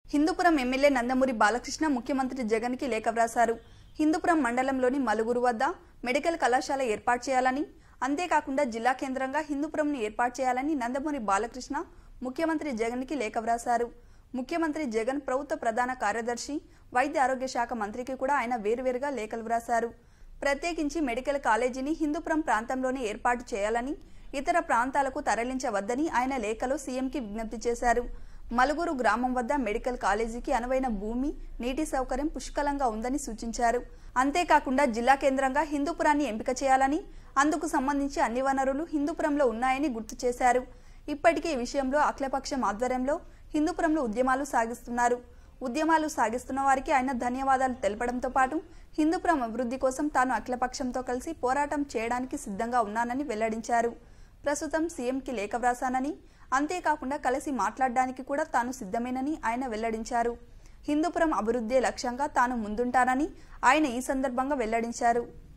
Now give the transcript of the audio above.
Hindupuram MLA Nandamuri Balakrishna ముఖ్యమంత్రి జగన్ కి లేఖ వ్రాశారు. హిందూపురం మండలంలోని మలుగురు వద్ద మెడికల్ కళాశాల ఏర్పాటు చేయాలని, అంతేకాకుండా జిల్లా కేంద్రంగా హిందూపురంను ఏర్పాటు చేయాలని నందమూరి బాలకృష్ణ ముఖ్యమంత్రి జగన్ కి లేఖ వ్రాశారు. ముఖ్యమంత్రి జగన్ ప్రభుత్వ ప్రధాన కార్యదర్శి, వైద్య ఆరోగ్య శాఖ మంత్రికి కూడా ఆయన వేరువేరుగా లేఖలు వ్రాశారు. ప్రత్యేకించి మెడికల్ కాలేజీని హిందూపురం ప్రాంతంలోనే ఏర్పాటు చేయాలని, ఇతర ప్రాంతాలకు తరలించవద్దని ఆయన లేఖలో సీఎంకి విజ్ఞప్తి చేశారు. మలుగురు గ్రామం వద్ద మెడికల్ కాలేజీకి అనువైన భూమి, నీటి సౌకర్యం పుష్కలంగా ఉందని సూచించారు. అంతేకాకుండా జిల్లా కేంద్రంగా హిందూపురాన్ని ఎంపిక చేయాలని, అందుకు సంబంధించి అన్ని వనరులు హిందూపురంలో ఉన్నాయని గుర్తు చేశారు. ఇప్పటికే ఈ విషయంలో అఖిలపక్షం ఆధ్వర్యంలో హిందూపురంలో ఉద్యమాలు సాగిస్తున్నారు. ఉద్యమాలు సాగిస్తున్న వారికి ఆయన ధన్యవాదాలు తెలపడంతో పాటు హిందూపురం అభివృద్ధి కోసం తాను అఖిలపక్షంతో కలిసి పోరాటం చేయడానికి సిద్ధంగా ఉన్నానని వెల్లడించారు. ప్రస్తుతం సీఎంకి లేఖ వ్రాసానని, అంతేకాకుండా కలిసి మాట్లాడడానికి కూడా తాను సిద్ధమేనని ఆయన వెల్లడించారు. హిందూపురం అభివృద్ధి లక్ష్యంగా తాను ముందుంటానని ఆయన ఈ సందర్భంగా వెల్లడించారు.